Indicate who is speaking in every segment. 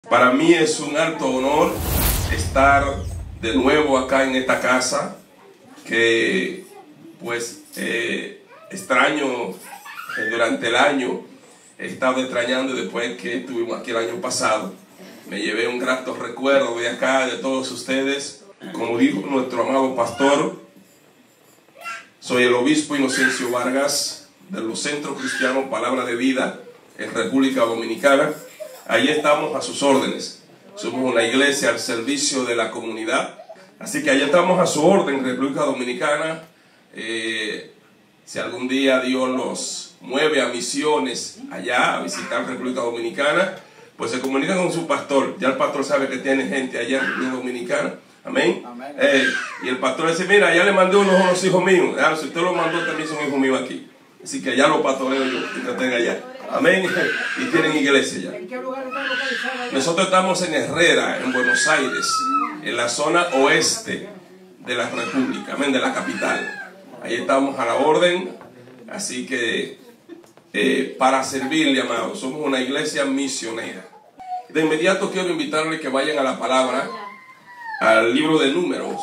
Speaker 1: Para mí es un alto honor estar de nuevo acá en esta casa que pues extraño durante el año. He estado extrañando después que estuvimos aquí el año pasado. Me llevé un grato recuerdo de acá, de todos ustedes. Como dijo nuestro amado pastor, soy el obispo Inocencio Vargas de los Centros Cristianos Palabra de Vida en República Dominicana. Ahí estamos a sus órdenes. Somos una iglesia al servicio de la comunidad. Así que allá estamos a su orden en República Dominicana. Si algún día Dios los mueve a misiones allá, a visitar República Dominicana, pues se comunican con su pastor. Ya el pastor sabe que tiene gente allá en República Dominicana. Amén. Y el pastor dice, mira, ya le mandé unos hijos míos. Si usted los mandó, también son hijos míos aquí. Así que allá los pastoreo yo, que estén allá. Amén. Y tienen iglesia ya.
Speaker 2: ¿En qué lugar está localizado allá?
Speaker 1: Nosotros estamos en Herrera, en Buenos Aires, en la zona oeste de la República, amén, de la capital. Ahí estamos a la orden. Así que para servirle, amados, somos una iglesia misionera. De inmediato quiero invitarles que vayan a la palabra, al libro de Números.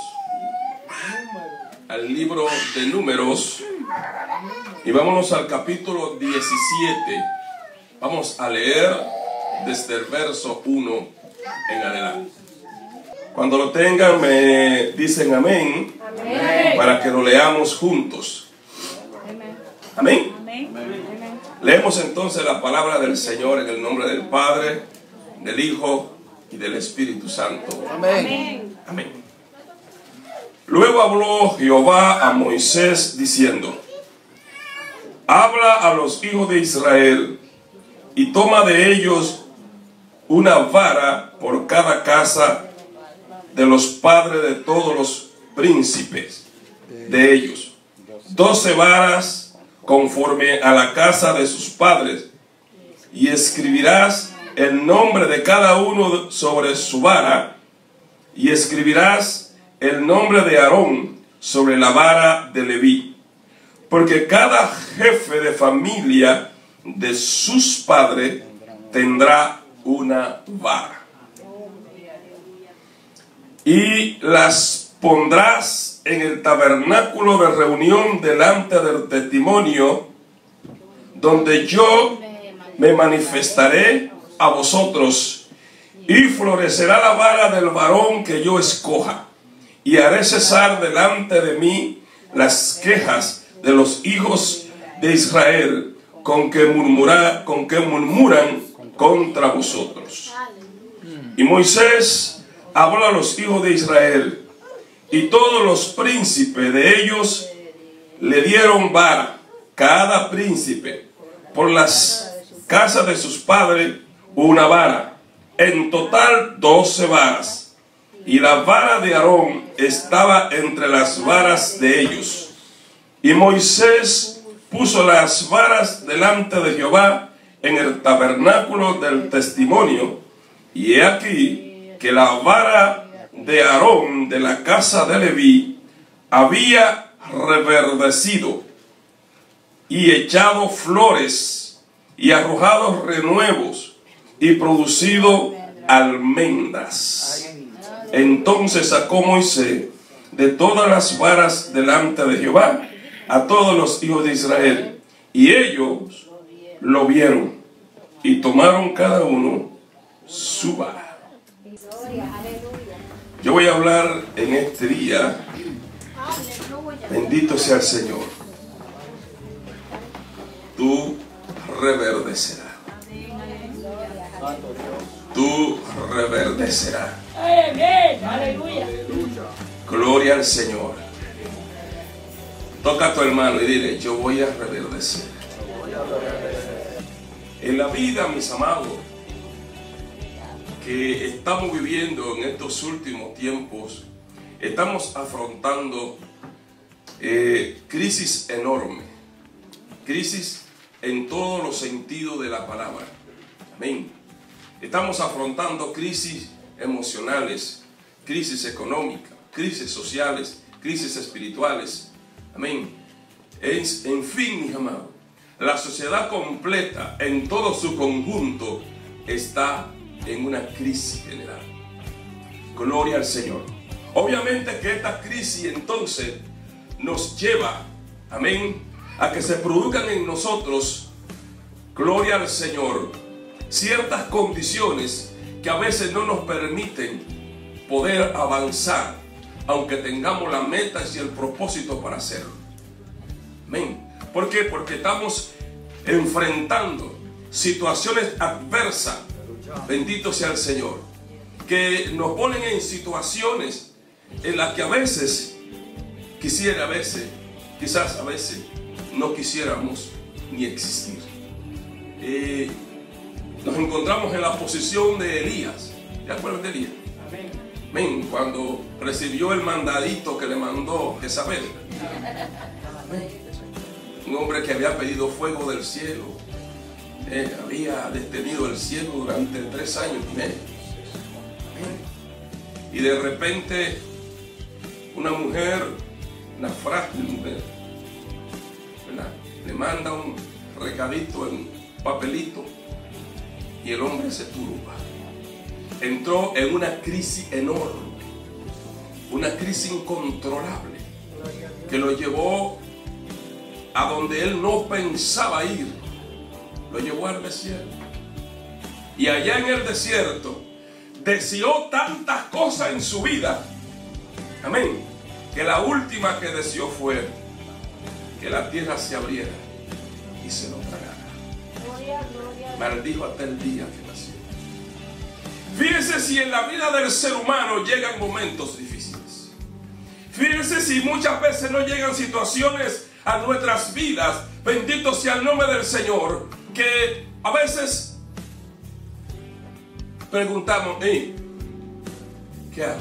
Speaker 1: Al libro de Números. Y vámonos al capítulo 17. Vamos a leer desde el verso 1 en adelante. Cuando lo tengan me dicen amén, amén, para que lo leamos juntos. Amén. Amén. Leemos entonces la palabra del Señor en el nombre del Padre, del Hijo y del Espíritu Santo.
Speaker 2: Amén.
Speaker 1: Amén. Luego habló Jehová a Moisés diciendo: habla a los hijos de Israel y toma de ellos una vara por cada casa de los padres de todos los príncipes de ellos, 12 varas conforme a la casa de sus padres, y escribirás el nombre de cada uno sobre su vara, y escribirás el nombre de Aarón sobre la vara de Leví, porque cada jefe de familia de sus padres tendrá una vara. Y las pondrás en el tabernáculo de reunión delante del testimonio, donde yo me manifestaré a vosotros, y florecerá la vara del varón que yo escoja, y haré cesar delante de mí las quejas de los hijos de Israel con que murmuran contra vosotros. Y Moisés habló a los hijos de Israel, y todos los príncipes de ellos le dieron vara, cada príncipe por las casas de sus padres una vara, en total 12 varas. Y la vara de Aarón estaba entre las varas de ellos. Y Moisés puso las varas delante de Jehová en el tabernáculo del testimonio. Y he aquí que la vara de Aarón de la casa de Leví había reverdecido y echado flores y arrojado renuevos y producido almendras. Entonces sacó Moisés de todas las varas delante de Jehová a todos los hijos de Israel, y ellos lo vieron y tomaron cada uno su vara. Yo voy a hablar en este día, bendito sea el Señor, tú reverdecerás. Tú reverdecerás. Gloria al Señor. Toca a tu hermano y dile: yo voy a reverdecer. En la vida, mis amados, que estamos viviendo en estos últimos tiempos, estamos afrontando crisis enormes, crisis en todos los sentidos de la palabra. Amén. Estamos afrontando crisis emocionales, crisis económicas, crisis sociales, crisis espirituales. Amén. En fin, mis amados, la sociedad completa en todo su conjunto está en una crisis general. Gloria al Señor. Obviamente que esta crisis entonces nos lleva, amén, a que se produzcan en nosotros, gloria al Señor, ciertas condiciones que a veces no nos permiten poder avanzar, aunque tengamos las metas y el propósito para hacerlo. Amén. ¿Por qué? Porque estamos enfrentando situaciones adversas, bendito sea el Señor, que nos ponen en situaciones en las que a veces quizás a veces no quisiéramos ni existir. Nos encontramos en la posición de Elías. ¿Te acuerdas de Elías? Amén. Cuando recibió el mandadito que le mandó Jezabel. Amén. Un hombre que había pedido fuego del cielo. Había detenido el cielo durante 3 años y medio. Amén. Y de repente una mujer, una frágil mujer, ¿verdad?, le manda un recadito en un papelito y el hombre se turba. Entró en una crisis enorme, una crisis incontrolable, que lo llevó a donde él no pensaba ir. Lo llevó al desierto. Y allá en el desierto deseó tantas cosas en su vida, amén, que la última que deseó fue que la tierra se abriera y se lo tragara. Maldijo hasta el día que nació. Fíjense si en la vida del ser humano llegan momentos difíciles. Fíjense si muchas veces no llegan situaciones a nuestras vidas, bendito sea el nombre del Señor, que a veces preguntamos, ¿qué hago?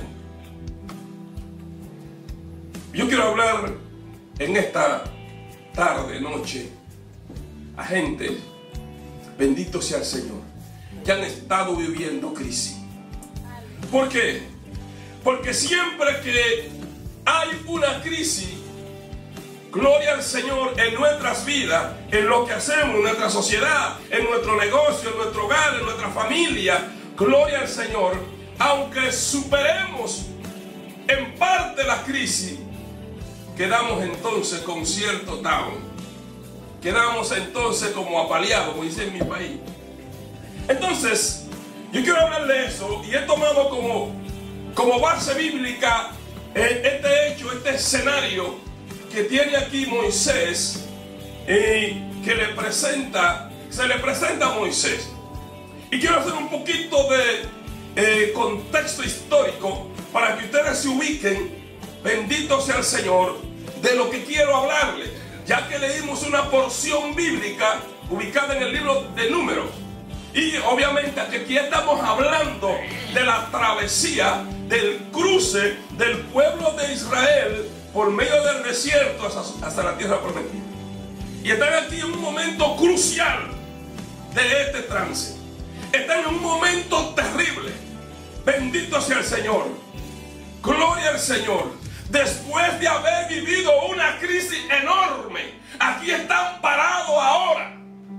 Speaker 1: Yo quiero hablar en esta tarde, noche, a gente, bendito sea el Señor, que han estado viviendo crisis. ¿Por qué? Porque siempre que hay una crisis, gloria al Señor, en nuestras vidas, en lo que hacemos, en nuestra sociedad, en nuestro negocio, en nuestro hogar, en nuestra familia, gloria al Señor, aunque superemos en parte la crisis, quedamos entonces con cierto down. Quedamos entonces como apaleados, como dice en mi país. Entonces, yo quiero hablar de eso y he tomado como base bíblica este hecho, este escenario que tiene aquí Moisés, que se le presenta a Moisés. Y quiero hacer un poquito de contexto histórico para que ustedes se ubiquen, bendito sea el Señor, de lo que quiero hablarles, ya que leímos una porción bíblica ubicada en el libro de Números. Y obviamente aquí estamos hablando de la travesía, del cruce del pueblo de Israel por medio del desierto hasta la tierra prometida. Y están aquí en un momento crucial de este trance. Están en un momento terrible. Bendito sea el Señor. Gloria al Señor. Después de haber vivido una crisis enorme, aquí están parados ahora.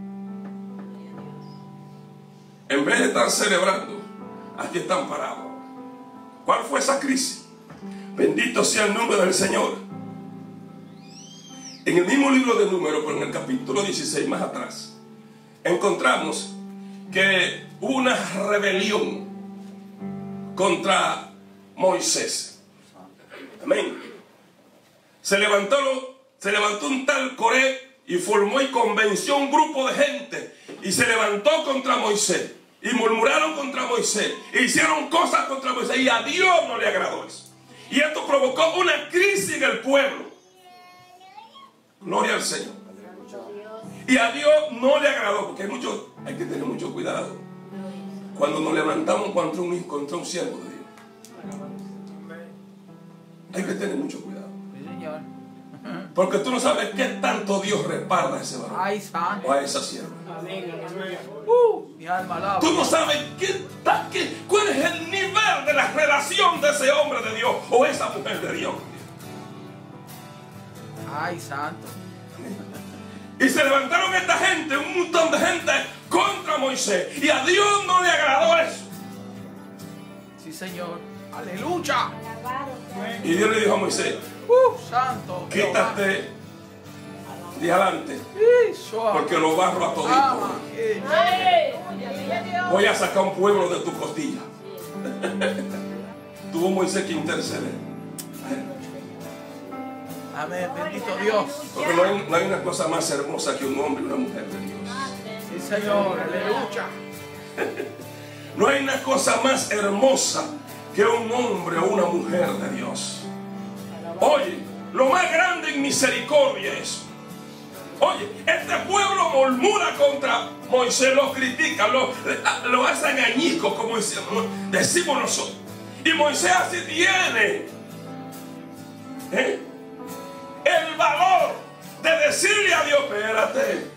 Speaker 1: En vez de estar celebrando, aquí están parados. ¿Cuál fue esa crisis? Bendito sea el nombre del Señor. En el mismo libro de Números, pero en el capítulo 16 más atrás, encontramos que hubo una rebelión contra Moisés. Amén. Se levantó un tal Coré y formó y convenció un grupo de gente y se levantó contra Moisés y murmuraron contra Moisés e hicieron cosas contra Moisés y a Dios no le agradó eso. Y esto provocó una crisis en el pueblo. Gloria al Señor. Y a Dios no le agradó, porque hay que tener mucho cuidado cuando nos levantamos contra un siervo de Dios. Hay que tener mucho cuidado. Porque tú no sabes qué tanto Dios respalda a ese varón o a esa sierva. Tú no sabes cuál es el nivel de la relación de ese hombre de Dios o esa mujer de Dios.
Speaker 3: Ay, santo.
Speaker 1: Y se levantaron esta gente, un montón de gente contra Moisés. Y a Dios no le agradó eso.
Speaker 3: Sí, Señor. Aleluya.
Speaker 1: Y Dios le dijo a Moisés,
Speaker 3: Santo.
Speaker 1: quítate de adelante, porque lo barro a todito. Voy a sacar un pueblo de tu costilla. Tuvo Moisés que interceder.
Speaker 3: Amén, bendito Dios.
Speaker 1: Porque no hay una cosa más hermosa que un hombre y una mujer de Dios.
Speaker 3: Sí, Señor, aleluya.
Speaker 1: No hay una cosa más hermosa que un hombre o una mujer de Dios. Oye, lo más grande en misericordia es, oye, este pueblo murmura contra Moisés, lo critica, lo hacen añicos, como decimos nosotros. Y Moisés así tiene el valor de decirle a Dios, espérate,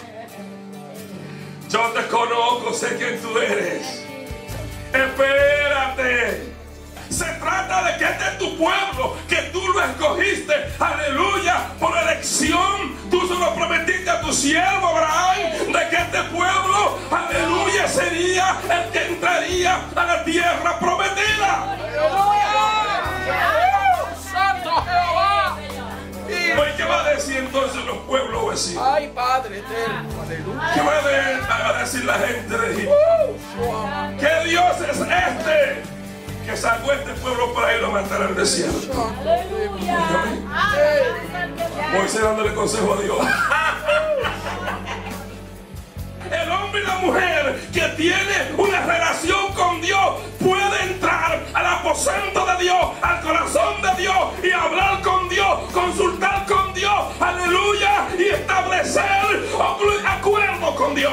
Speaker 1: yo te conozco, sé quién tú eres. Espérate. Se trata de que este es tu pueblo, que tú lo escogiste, aleluya, por elección. Tú se lo prometiste a tu siervo Abraham, de que este pueblo, aleluya, sería el que entraría a la tierra prometida.
Speaker 3: Santo Jehová.
Speaker 1: Pues, ¿qué va a decir entonces los pueblos vecinos?
Speaker 3: Ay, Padre eterno, aleluya.
Speaker 1: ¿Qué va a decir la gente de Egipto? ¿Qué Dios es este que sacó este pueblo para irlo a matar al desierto? Moisés dándole consejo a Dios. El hombre y la mujer que tiene una relación con Dios puede entrar al aposento de Dios, al corazón de Dios, y hablar con Dios, consultar con Dios, aleluya, y establecer acuerdo con Dios.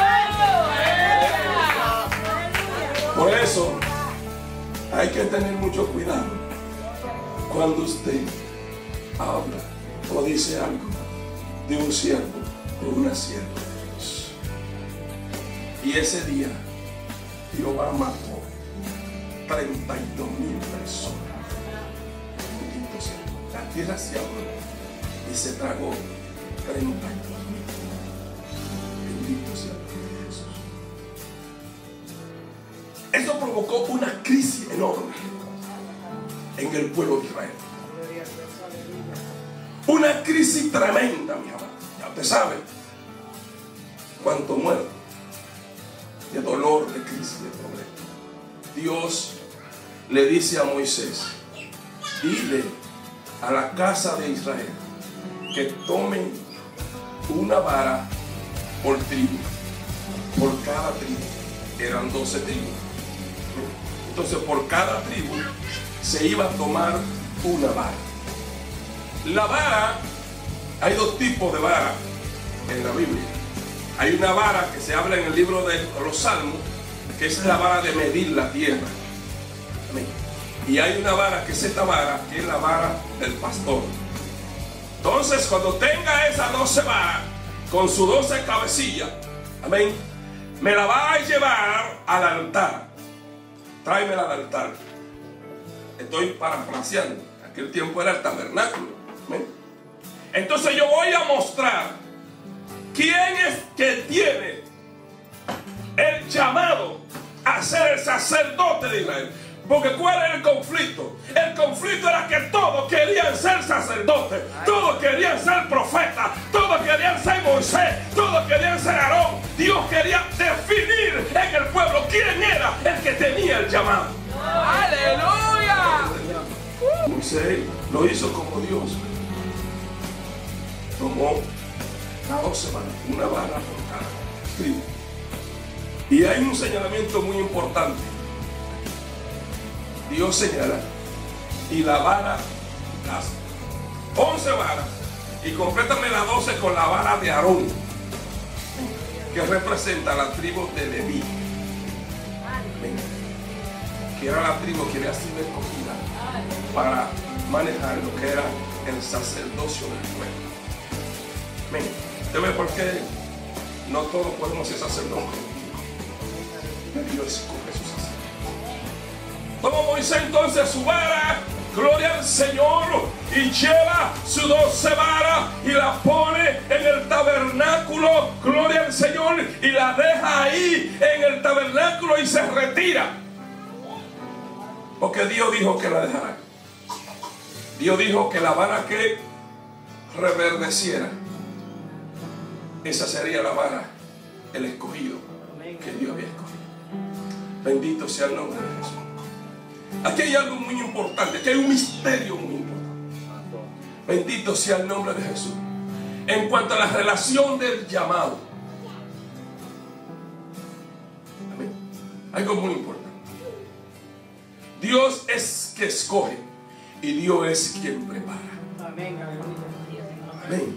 Speaker 1: Por eso hay que tener mucho cuidado cuando usted habla o dice algo de un siervo o una sierva de Dios. Y ese día Jehová mató 32,000 personas. Bendito sea. La tierra se abrió y se tragó 32,000. Bendito sea Jesús. Eso provocó una crisis enorme en el pueblo de Israel. Una crisis tremenda, mi amado. Ya usted sabe cuánto muerto, de dolor, de crisis, de problema. Dios le dice a Moisés, dile a la casa de Israel que tomen una vara por tribu, por cada tribu. Eran 12 tribus. Entonces por cada tribu se iba a tomar una vara. La vara, hay dos tipos de vara en la Biblia. Hay una vara que se habla en el libro de los Salmos, que es la vara de medir la tierra. Amén. Y hay una vara que es esta vara, que es la vara del pastor. Entonces cuando tenga esas 12 varas con sus 12 cabecillas, amén, me la va a llevar al altar. Tráemela al altar. Estoy parafraseando. Aquel tiempo era el tabernáculo. Amén. Entonces yo voy a mostrar quién es que tiene el llamado a ser el sacerdote de Israel. Porque ¿cuál era el conflicto? El conflicto era que todos querían ser sacerdotes, todos querían ser profetas, todos querían ser Moisés, todos querían ser Aarón. Dios quería definir en el pueblo quién era el que tenía el llamado.
Speaker 3: ¡Aleluya!
Speaker 1: Moisés lo hizo como Dios. Tomó las 12 varas, una vara por cada tribu. Y hay un señalamiento muy importante. Dios señala, y la vara, las 11 varas, y complétame las 12 con la vara de Aarón, que representa la tribu de Leví, que era la tribu que había sido escogida para manejar lo que era el sacerdocio del pueblo. ¿Usted ve por qué no todos podemos ser sacerdotes? Dios escoge su sacerdote. Toma Moisés entonces su vara, gloria al Señor, y lleva sus 12 varas y la pone en el tabernáculo, gloria al Señor, y la deja ahí en el tabernáculo y se retira. Porque Dios dijo que la dejara. Dios dijo que la vara que reverdeciera, esa sería la vara, el escogido que Dios había escogido. Bendito sea el nombre de Jesús. Aquí hay algo muy importante, aquí hay un misterio muy importante. Bendito sea el nombre de Jesús. En cuanto a la relación del llamado, amén, algo muy importante. Dios es que escoge y Dios es quien prepara.
Speaker 2: Amén.
Speaker 1: Amén.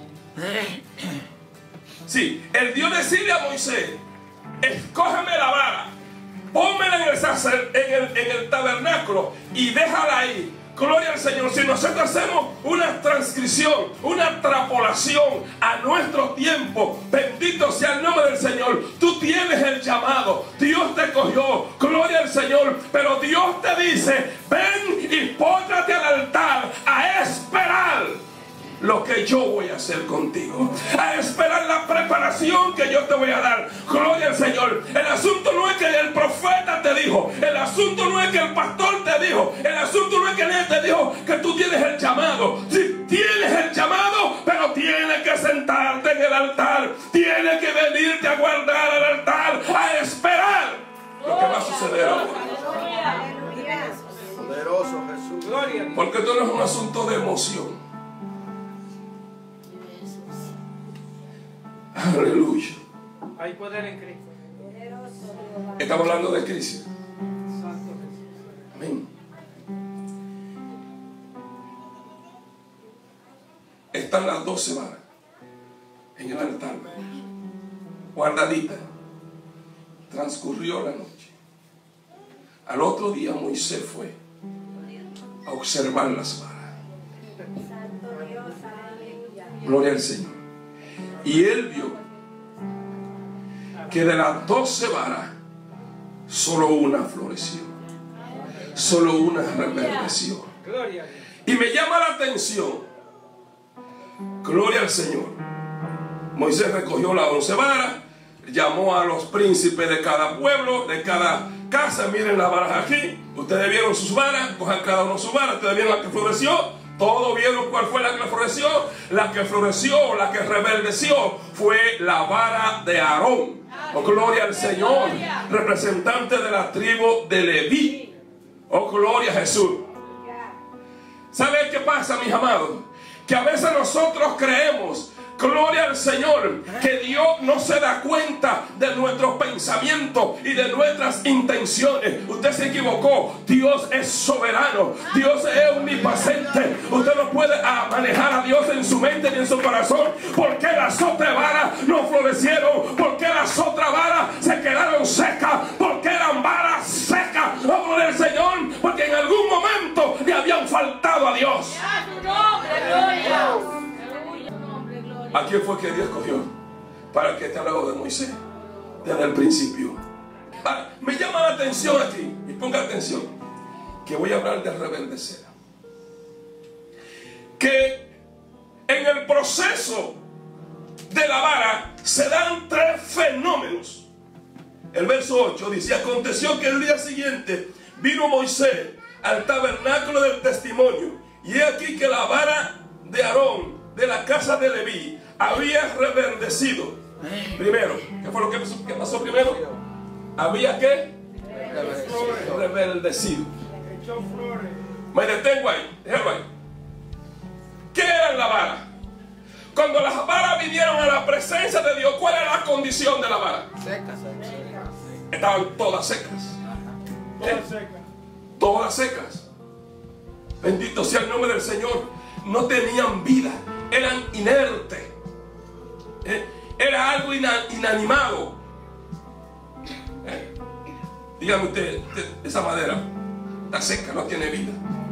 Speaker 1: Sí, el Dios decide a Moisés: escógeme la vara, pónmela en el tabernáculo y déjala ahí. Gloria al Señor. Si nosotros hacemos una transcripción, una trapolación a nuestro tiempo, bendito sea el nombre del Señor. Tú tienes el llamado, Dios te cogió, gloria al Señor, pero Dios te dice: ven y póntate al altar a esperar lo que yo voy a hacer contigo, a esperar la preparación que yo te voy a dar. Gloria al Señor. El asunto no es que el profeta te dijo, el asunto no es que el pastor te dijo, el asunto no es que nadie te dijo que tú tienes el llamado. Si tienes el llamado, pero tienes que sentarte en el altar, tienes que venirte a guardar al altar, a esperar lo que va a suceder ahora.
Speaker 3: Poderoso Jesús. Gloria a Dios.
Speaker 1: Porque esto no es un asunto de emoción. Aleluya.
Speaker 2: Hay poder en Cristo.
Speaker 1: Estamos hablando de crisis.
Speaker 2: Santo Jesús.
Speaker 1: Amén. Están las 12 varas en el altar, guardaditas. Transcurrió la noche. Al otro día Moisés fue a observar las varas. Gloria al Señor. Y él vio que de las 12 varas solo una floreció, solo una reverdeció.
Speaker 2: Gloria a Dios.
Speaker 1: Y me llama la atención, gloria al Señor. Moisés recogió las 11 varas, llamó a los príncipes de cada pueblo, de cada casa. Miren las varas aquí, ustedes vieron sus varas, cojan cada uno sus varas. Ustedes vieron la que floreció. Todos vieron cuál fue la que floreció. La que floreció, la que reverdeció, fue la vara de Aarón. Oh, gloria al Señor, representante de la tribu de Leví. Oh, gloria a Jesús. ¿Sabe qué pasa, mis amados? Que a veces nosotros creemos, gloria al Señor, que Dios no se da cuenta de nuestros pensamientos y de nuestras intenciones. Usted se equivocó. Dios es soberano, Dios es omnipotente. Usted no puede manejar a Dios en su mente ni en su corazón. ¿Por qué las otras varas no florecieron? ¿Por qué las otras varas se quedaron secas? ¿Por qué eran varas secas? Oh, gloria al Señor, porque en algún momento le habían faltado a Dios. ¿A quién fue que Dios escogió? Para que te hablaba de Moisés desde el principio. Me llama la atención aquí, y ponga atención, que voy a hablar de reverdecer. Que en el proceso de la vara se dan 3 fenómenos. El verso 8 dice: aconteció que el día siguiente vino Moisés al tabernáculo del testimonio, y he aquí que la vara de Aarón de la casa de Leví había reverdecido. Primero, ¿qué fue lo que pasó primero? Había que reverdecido.
Speaker 2: Echó flores.
Speaker 1: Me detengo ahí, déjalo ahí. ¿Qué era la vara? Cuando las varas vinieron a la presencia de Dios, ¿cuál era la condición de la vara?
Speaker 3: Secas.
Speaker 1: Estaban todas secas.
Speaker 2: Todas secas.
Speaker 1: Todas secas. Bendito sea el nombre del Señor. No tenían vida, eran inertes. Era algo inanimado. Dígame usted, esa madera está seca, no tiene vida.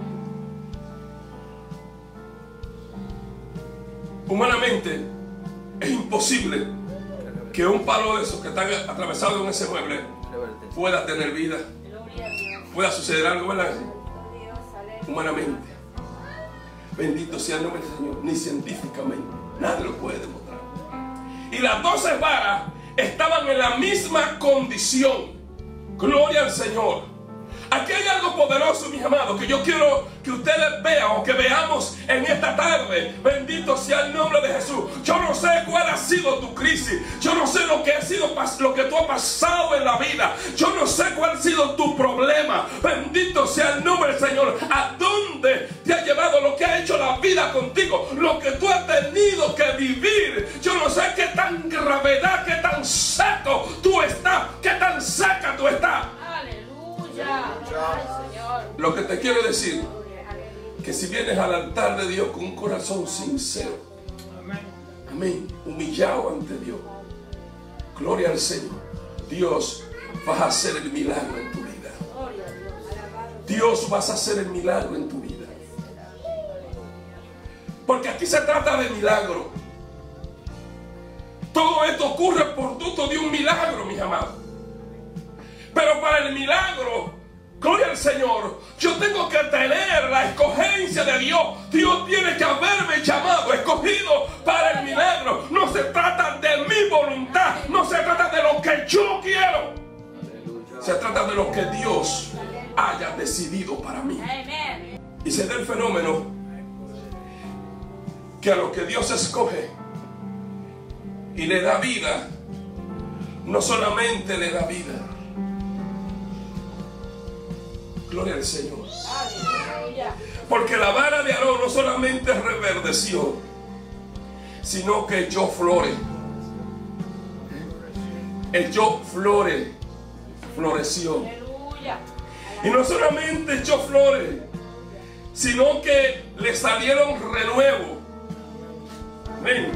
Speaker 1: Humanamente es imposible que un palo de esos que están atravesados en ese mueble pueda tener vida, pueda suceder algo, ¿verdad? Humanamente. Bendito sea el nombre del Señor. Ni científicamente, nadie lo puede demostrar. Y las 12 varas estaban en la misma condición. Gloria al Señor. Aquí hay algo algo poderoso, mis amados, que yo quiero que ustedes vean o que veamos en esta tarde. Bendito sea el nombre de Jesús. Yo no sé cuál ha sido tu crisis. Yo no sé lo que ha sido, lo que tú has pasado en la vida. Yo no sé cuál ha sido tu problema. Bendito sea el nombre del Señor. ¿A dónde te ha llevado lo que ha hecho la vida contigo? Lo que tú has tenido que vivir. Yo no sé qué tan gravedad, qué tan seco tú estás, qué tan seca tú estás. Lo que te quiero decir, que si vienes al altar de Dios con un corazón sincero, amén, humillado ante Dios, gloria al Señor, Dios vas a hacer el milagro en tu vida. Dios vas a hacer el milagro en tu vida. Porque aquí se trata de milagro. Todo esto ocurre por fruto de un milagro, mis amados. Pero para el milagro, gloria al Señor, yo tengo que tener la escogencia de Dios. Dios tiene que haberme llamado, escogido para el milagro. No se trata de mi voluntad, no se trata de lo que yo quiero. Se trata de lo que Dios haya decidido para mí. Y se da el fenómeno que a lo que Dios escoge y le da vida, no solamente le da vida. Gloria al Señor. Porque la vara de Aarón no solamente reverdeció, sino que echó flores. Echó flores. Floreció. Y no solamente echó flores, sino que le salieron renuevos. Amén.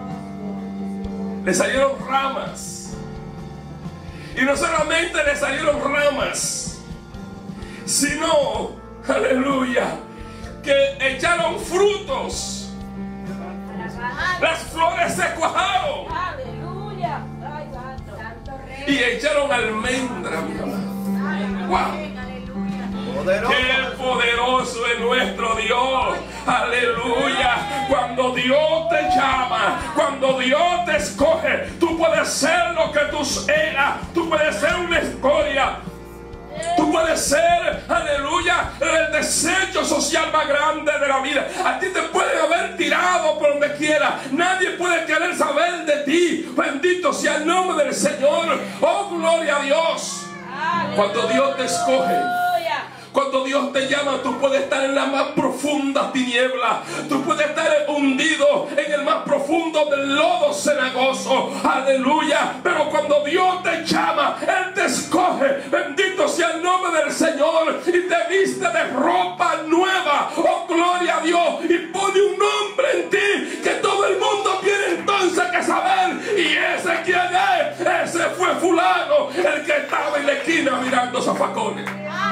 Speaker 1: Le salieron ramas. Y no solamente le salieron ramas, sino, aleluya, que echaron frutos. Las flores se cuajaron.
Speaker 4: Aleluya.
Speaker 1: Y echaron almendra, mi amado. Wow. Qué poderoso es nuestro Dios. Aleluya. Cuando Dios te llama, cuando Dios te escoge, tú puedes ser lo que tú eras. Tú puedes ser una escoria. Tú puedes ser, aleluya, el desecho social más grande de la vida. A ti te pueden haber tirado por donde quiera. Nadie puede querer saber de ti. Bendito sea el nombre del Señor. Oh, gloria a Dios. Cuando Dios te escoge, cuando Dios te llama, tú puedes estar en la más profunda tiniebla. Tú puedes estar hundido en el más profundo del lodo cenagoso. Aleluya. Pero cuando Dios te llama, Él te escoge. Bendito sea el nombre del Señor. Y te viste de ropa nueva. Oh, gloria a Dios. Y pone un nombre en ti que todo el mundo tiene entonces que saber. ¿Y ese quién es? Ese fue fulano, el que estaba en la esquina mirando zafacones.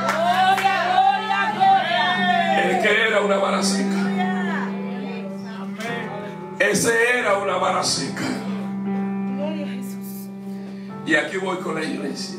Speaker 1: El que era una vara seca. Ese era una vara seca. Y aquí voy con la iglesia.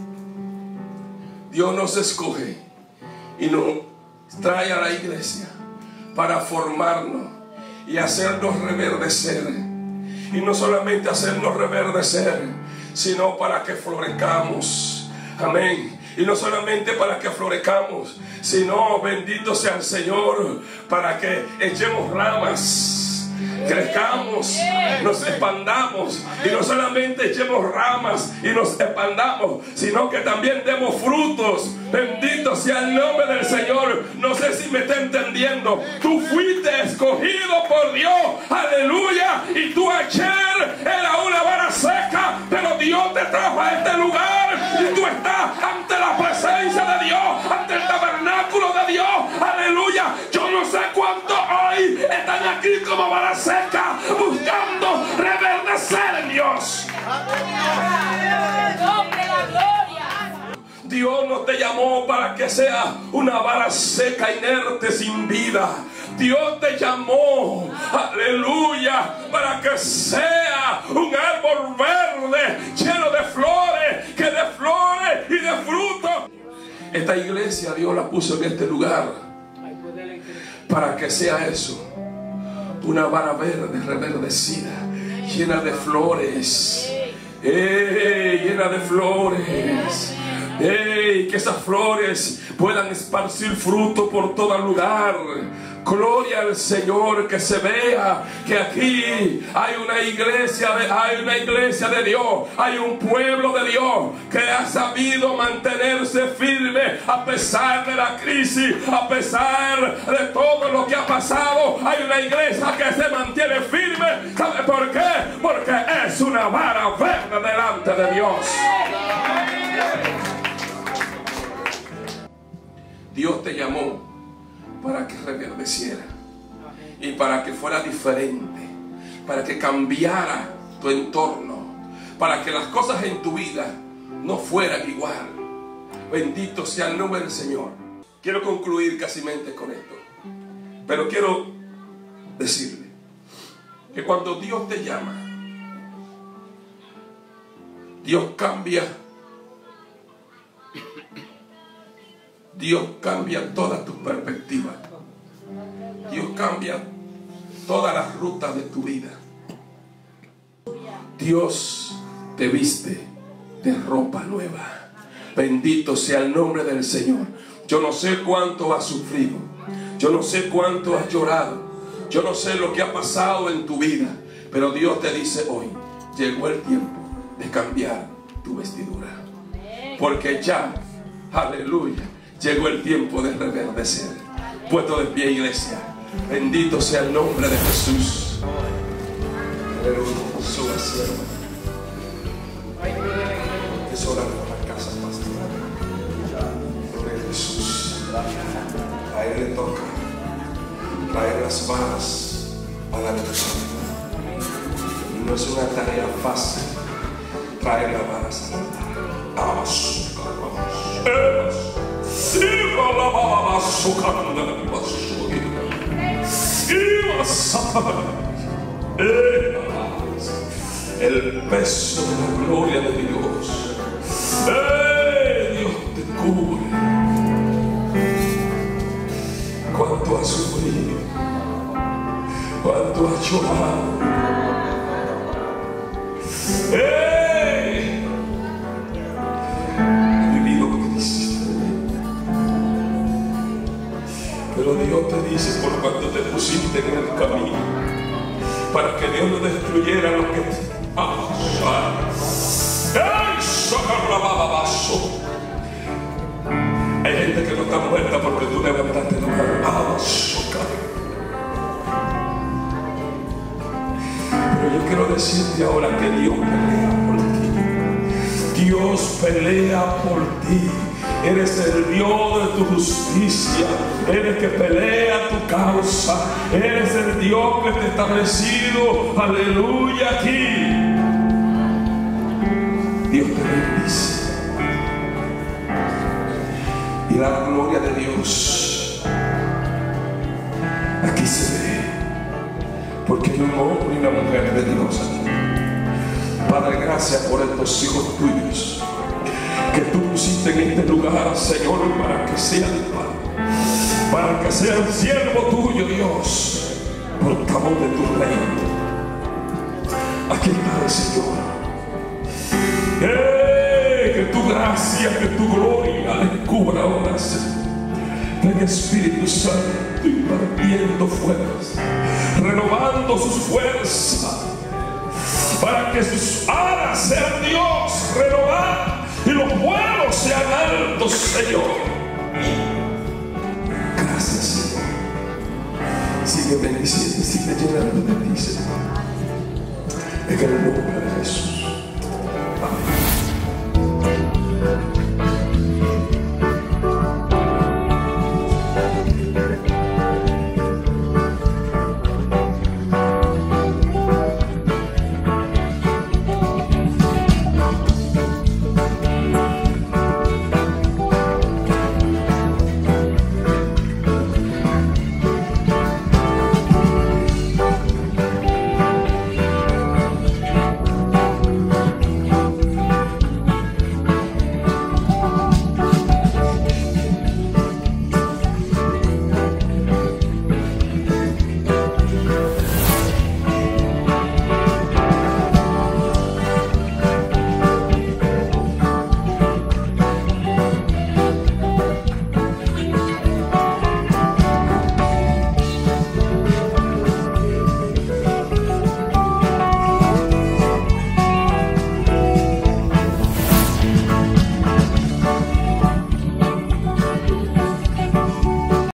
Speaker 1: Dios nos escoge y nos trae a la iglesia para formarnos y hacernos reverdecer. Y no solamente hacernos reverdecer, sino para que florezcamos. Amén. Y no solamente para que florezcamos, sino, bendito sea el Señor, para que echemos ramas, crezcamos, nos expandamos. Y no solamente echemos ramas y nos expandamos, sino que también demos frutos. Bendito sea el nombre del Señor. No sé si me está entendiendo. Tú fuiste escogido por Dios. Aleluya. Y tú ayer era una vara seca, pero Dios te trajo a este lugar. Y tú estás ante la presencia de Dios, ante el tabernáculo de Dios. Aleluya. Yo no sé cuántos hoy están aquí como vara seca, buscando reverdecer en Dios. Dios no te llamó para que sea una vara seca, inerte, sin vida. Dios te llamó, aleluya, para que sea un árbol verde, lleno de flores, que dé flores y de frutos. Esta iglesia Dios la puso en este lugar para que sea eso, una vara verde, reverdecida, llena de flores, llena de flores. Que esas flores puedan esparcir fruto por todo lugar. Gloria al Señor, que se vea que aquí hay una iglesia de Dios, hay un pueblo de Dios que ha sabido mantenerse firme a pesar de la crisis, a pesar de todo lo que ha pasado. Hay una iglesia que se mantiene firme. ¿Sabe por qué? Porque es una vara verde delante de Dios. Dios te llamó para que reverdeciera y para que fuera diferente, para que cambiara tu entorno, para que las cosas en tu vida no fueran igual. Bendito sea el nombre del Señor. Quiero concluir casi con esto, pero quiero decirle que cuando Dios te llama, Dios cambia todas tus perspectivas. Dios cambia todas las rutas de tu vida. Dios te viste de ropa nueva. Bendito sea el nombre del Señor. Yo no sé cuánto has sufrido. Yo no sé cuánto has llorado. Yo no sé lo que ha pasado en tu vida. Pero Dios te dice hoy, llegó el tiempo de cambiar tu vestidura. Porque ya, aleluya, llegó el tiempo de reverdecer. Puesto de pie, iglesia. Bendito sea el nombre de Jesús. Aleluya. Suba, sierva. Es hora de la casa pastoral. Gloria a Jesús. A Él le toca traer las varas a la luz. No es una tarea fácil traer las varas al altar. Vamos, vamos. El peso de la gloria de Dios. Dios te cubre. Cuánto has sufrido, cuánto has llorado. Pero Dios te dice, por cuanto te pusiste en el camino, para que Dios no destruyera lo que te... Hay gente que no está muerta porque tú levantaste la mano. Pero yo quiero decirte ahora que Dios pelea por ti. Dios pelea por ti. Eres el Dios de tu justicia. Eres el que pelea tu causa. Eres el Dios que te ha establecido. Aleluya, aquí. Dios te bendice. Y la gloria de Dios aquí se ve. Porque hay un hombre y una mujer de Dios aquí. Padre, gracias por estos hijos tuyos que tú pusiste en este lugar, Señor, para que sean pan, para que sean siervo tuyo, Dios, portavoz de tu reino. Aquí está el Señor. Que tu gracia, que tu gloria les cubra ahora, Señor. Ven, Espíritu Santo, impartiendo fuerzas, renovando sus fuerzas, para que sus alas sean Dios renovadas y los vuelos sean altos, Señor. Gracias, Señor. Sigue bendiciendo, sigue llenando de ti, Señor. En el nombre